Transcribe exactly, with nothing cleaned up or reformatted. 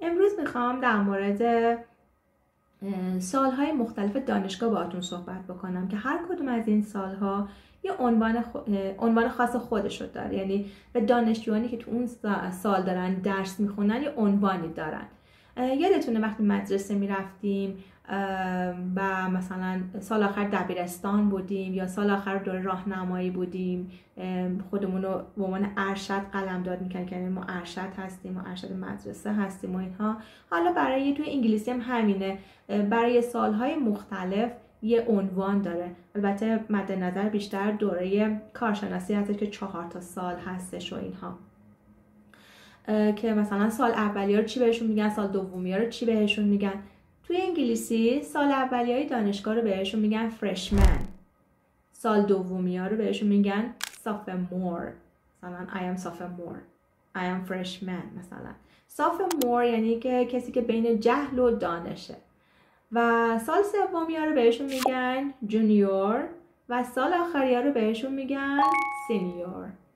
امروز میخوام در مورد سالهای مختلف دانشگاه باهاتون صحبت بکنم که هر کدوم از این سالها یه عنوان, خو... عنوان خاص خودش رو داره. یعنی به دانشجوانی که تو اون سال دارن درس میخونن یه عنوانی دارن. یادتونه وقتی مدرسه میرفتیم و مثلا سال آخر دبیرستان بودیم یا سال آخر دوره راهنمایی بودیم، خودمون رو به عنوان ارشد قلمداد میکنیم که ما ارشد هستیم و ارشد مدرسه هستیم و اینها. حالا برای توی انگلیسی هم همینه، برای سالهای مختلف یه عنوان داره. البته مد نظر بیشتر دوره کارشناسی هست که چهار تا سال هستش و اینها، که مثلا سال اولیه رو چی بهشون میگن، سال دومی رو چی بهشون میگن. توی انگلیسی سال اولیه دانشگاه رو بهشون میگن فرشمن، سال دومی رو بهشون میگن sophomore. مثلا I am sophomore, I am freshman. مثلا sophomore یعنی که کسی که بین جهل و دانشه، و سال سومی رو بهشون میگن جونیور و سال آخری رو بهشون میگن سینیور.